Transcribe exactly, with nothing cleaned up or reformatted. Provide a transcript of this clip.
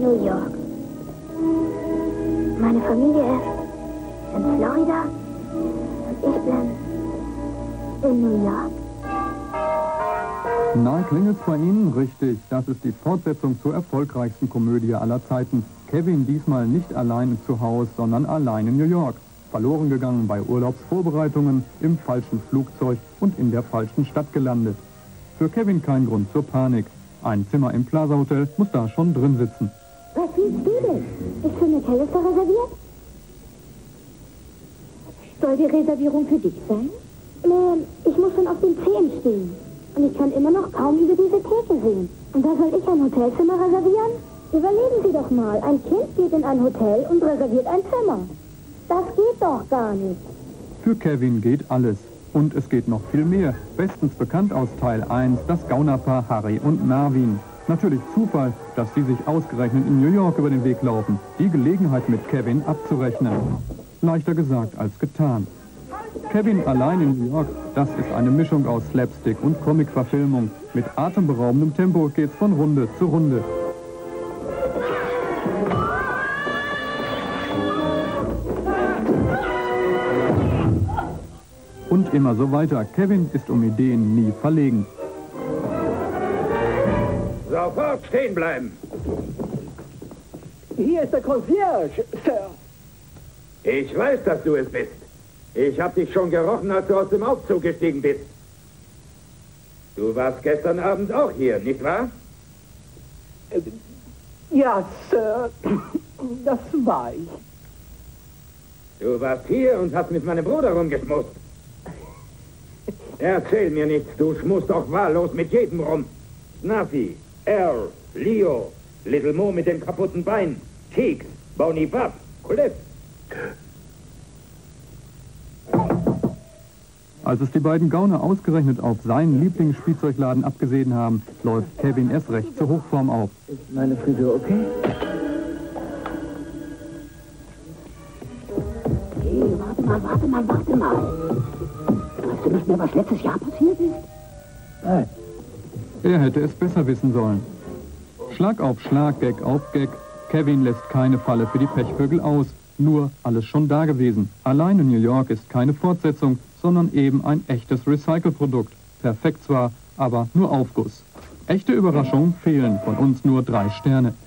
New York. Meine Familie ist in Florida und ich bin in New York. Na, klingelt's bei Ihnen? Richtig. Das ist die Fortsetzung zur erfolgreichsten Komödie aller Zeiten. Kevin diesmal nicht allein zu Hause, sondern allein in New York. Verloren gegangen bei Urlaubsvorbereitungen, im falschen Flugzeug und in der falschen Stadt gelandet. Für Kevin kein Grund zur Panik. Ein Zimmer im Plaza Hotel muss da schon drin sitzen. Was willst du denn? Ist für McAllister reserviert? Soll die Reservierung für dich sein? Ähm, ich muss schon auf den Zehen stehen. Und ich kann immer noch kaum über diese Theke sehen. Und da soll ich ein Hotelzimmer reservieren? Überlegen Sie doch mal, ein Kind geht in ein Hotel und reserviert ein Zimmer. Das geht doch gar nicht. Für Kevin geht alles. Und es geht noch viel mehr. Bestens bekannt aus Teil eins, das Gaunerpaar Harry und Marvin. Natürlich Zufall, dass sie sich ausgerechnet in New York über den Weg laufen, die Gelegenheit mit Kevin abzurechnen. Leichter gesagt als getan. Kevin allein in New York, das ist eine Mischung aus Slapstick und Comicverfilmung. Mit atemberaubendem Tempo geht's von Runde zu Runde. Und immer so weiter. Kevin ist um Ideen nie verlegen. Sofort stehen bleiben. Hier ist der Concierge, Sir. Ich weiß, dass du es bist. Ich hab dich schon gerochen, als du aus dem Aufzug gestiegen bist. Du warst gestern Abend auch hier, nicht wahr? Ja, Sir. Das war ich. Du warst hier und hast mit meinem Bruder rumgeschmust. Erzähl mir nichts, du schmust auch wahllos mit jedem rum. Snuffy, Earl, Leo, Little Mo mit dem kaputten Bein, Cheeks, Bonnie Bub, Cliff. Als es die beiden Gauner ausgerechnet auf seinen Lieblingsspielzeugladen abgesehen haben, läuft Kevin erst recht zur Hochform auf. Ist meine Frisur okay? Hey, warte mal, warte mal, warte mal. Weißt du nicht mehr, was letztes Jahr passiert ist? Nein. Er hätte es besser wissen sollen. Schlag auf Schlag, Gag auf Gag. Kevin lässt keine Falle für die Pechvögel aus. Nur alles schon da gewesen. Allein in New York ist keine Fortsetzung, sondern eben ein echtes Recycle-Produkt. Perfekt zwar, aber nur Aufguss. Echte Überraschungen fehlen, von uns nur drei Sterne.